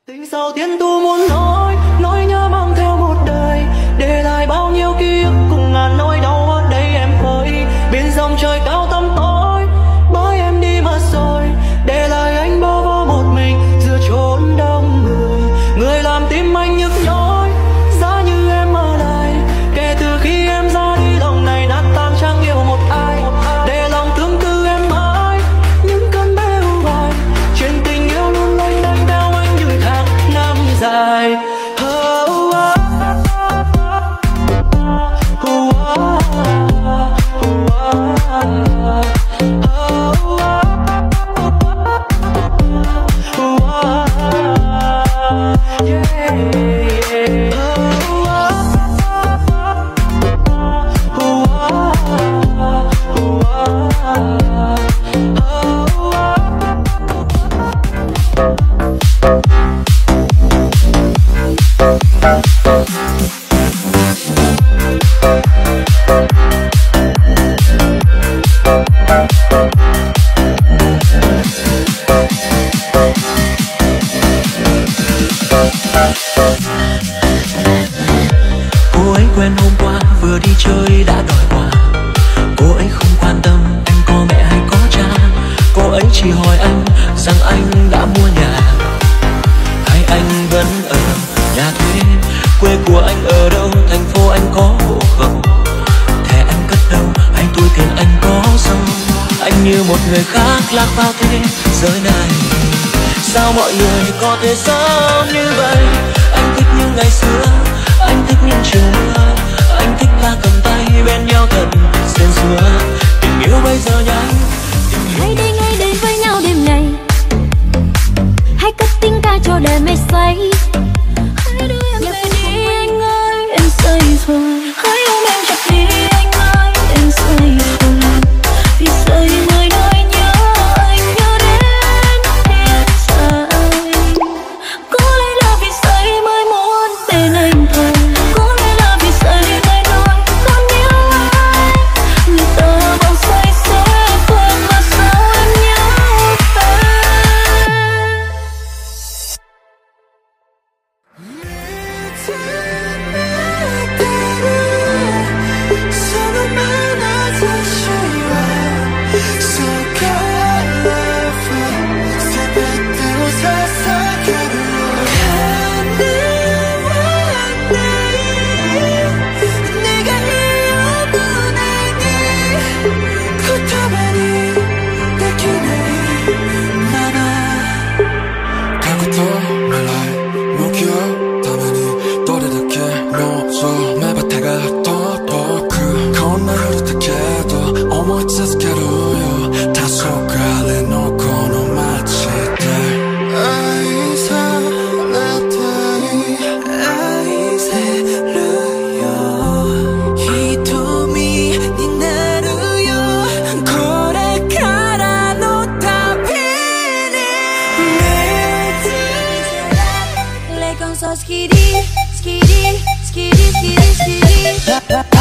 Tình sao thiên tu muốn nói nhớ mang theo một đời, để lại bao nhiêu ký ức cùng ngàn nỗi đau ở đây em ơi. Biển dòng trời cao tăm tối, bởi em đi mất rồi, để lại anh bơ vơ một mình giữa chốn đông người. Người làm tim anh nhức nhói, giá như em ở lại. Kể từ khi em ra đi, lòng này nát tan chẳng yêu một ai, để lòng tương tư em mãi những cơn bêu hoài. Chuyện tình yêu luôn loanh đanh theo anh những tháng năm dài. Cô ấy quen hôm qua vừa đi chơi đã đòi quà. Cô ấy không quan tâm anh có mẹ hay có cha. Cô ấy chỉ hỏi anh rằng anh đã mua nhà hay anh vẫn ở nhà thuê. Quê của anh ở đâu, thành phố anh có hộ khẩu, thẻ anh cất đâu hay túi tiền anh có sâu. Anh như một người khác lạc vào thế giới này. Sao mọi người có thể sống như vậy? Anh thích như ngày xưa, anh thích những chiều mưa, anh thích ta cầm tay bên nhau thật xuyên xưa. Tình yêu bây giờ nhanh, hãy đi ngay đến với nhau đêm này, hãy cất tiếng ca cho đời mê say. Hãy đưa em về đi anh ơi, em say rồi. Hãy ôm em chặt đi anh ơi, em say rồi. Vì say người nói nhớ anh, nhớ đến hiện tại. Có lẽ là vì say mới muốn bên anh thôi. Có lẽ là vì say mới nói còn yêu anh. Người ta bảo say sẽ quên mà sao em nhớ về. Skiddy, skiddy, skiddy, skiddy, skiddy.